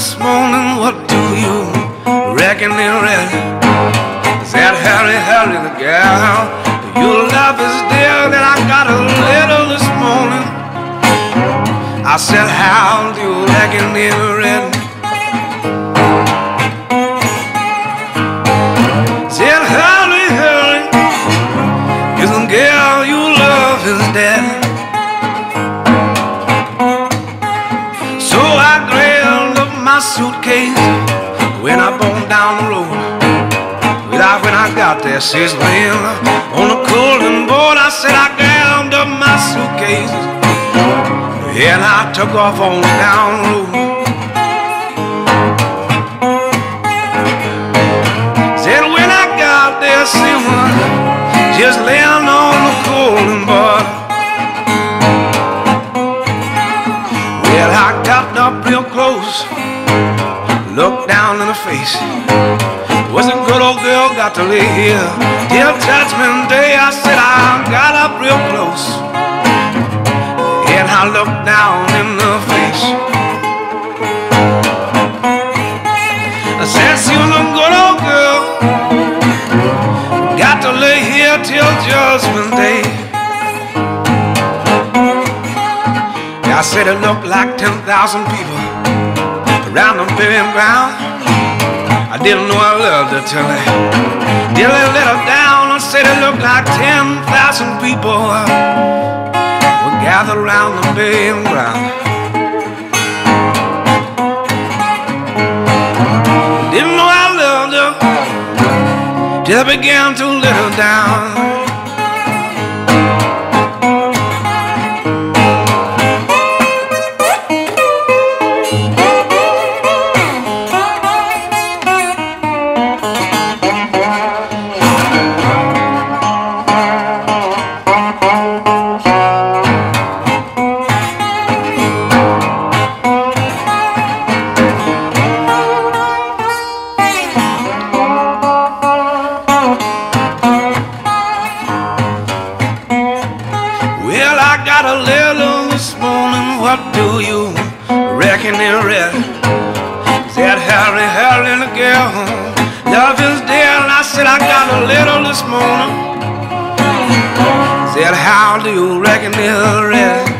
this morning, what do you reckon it ready? Said, hurry, hurry, the girl, your love is dear, that I got a little this morning. I said, how do you reckon it ready? Said, hurry, hurry, isn't girl, your love is dead. So I grabbed up my suitcase, when I born down the road. When I got there, she's laying on the cooling board. I said, I grabbed up my suitcase, and I took off on down the road. Said when I got there, she was just laying on the cooling board. Well, I got up real close, looked down in her face. Was a good old girl got to lay here till Judgment Day. I said I got up real close, and I looked down in her face. I said she was a good old girl, got to lay here till Judgment Day. I said it looked like 10,000 people around the burying ground. I didn't know I loved her till I let her down. I said it looked like 10,000 people were gathered around the burying ground. Didn't know I loved her till I began to let her down. Reckon it ready. Said hurry, hurry, the girl, love is dear. And I said I got a little this morning. Said how do you reckon it ready?